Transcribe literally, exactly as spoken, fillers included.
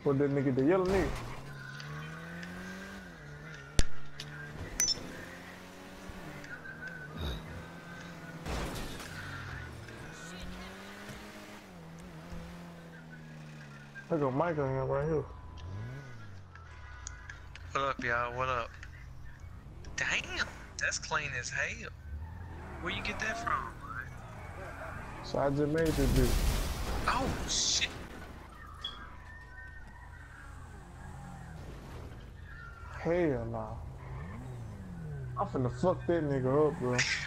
What that nigga, the yellow nigga? I got Mike on here right here. What up, y'all? What up? Damn, that's clean as hell. Where you get that from? So I just made this bitch. Oh, shit. Hell nah. I'm finna fuck that nigga up, bro.